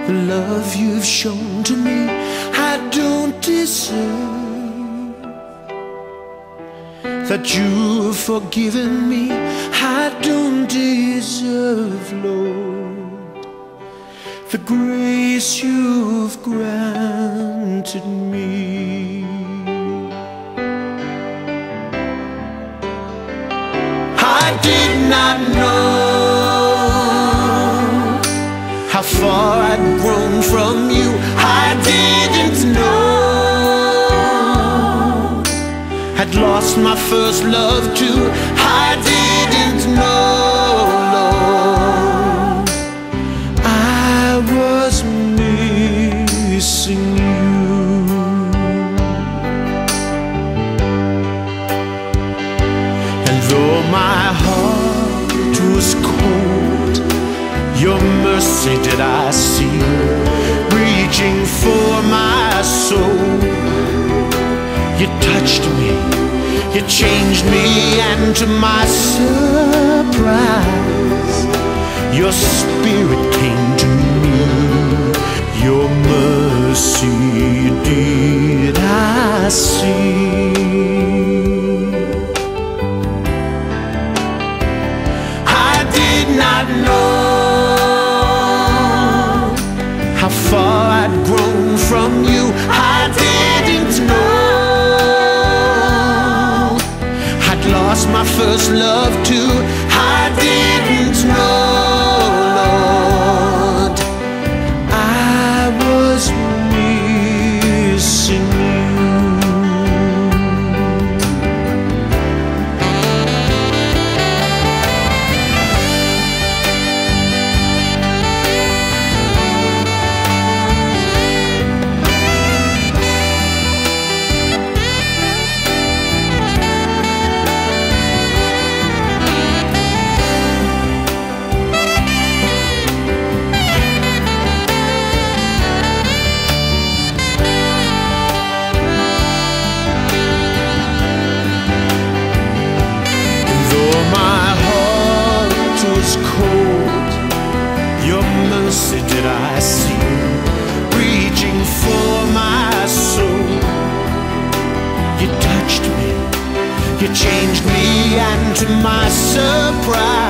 the love you've shown to me I don't deserve, that you've forgiven me I don't deserve, Lord, the grace you've granted me. I did not know how far I'd grown from you. I didn't know I'd lost my first love too. I didn't know, Lord, I was missing you. And though my heart was cold, your mercy did I see, reaching for my soul. You touched me, you changed me, and to my surprise, your spirit came to me. Your mercy did I see. I did not know how far I'd grown from you. I didn't know I'd lost my first love too. I didn't know, Lord, I was missing you. Cold, your mercy did I see, reaching for my soul. You touched me, you changed me, and to my surprise,